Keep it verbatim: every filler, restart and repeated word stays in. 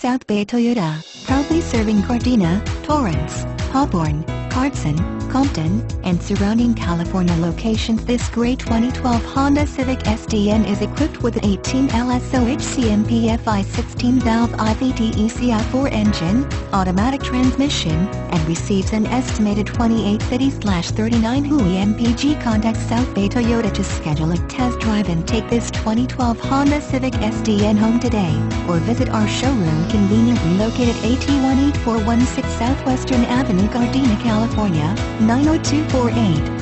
South Bay Toyota, proudly serving Gardena, Torrance, Hawthorne, Carson, Compton, and surrounding California locations. This great twenty twelve Honda Civic S D N is equipped with an eighteen L S O H C M P F I sixteen valve i V T E C I four engine, automatic transmission, and receives an estimated twenty-eight city thirty-nine W I M P G. Contact South Bay Toyota to schedule a test drive and take this twenty twelve Honda Civic S D N home today, or visit our showroom conveniently located at one eight four one six Southwestern Avenue, Gardena, California, nine oh two four eight.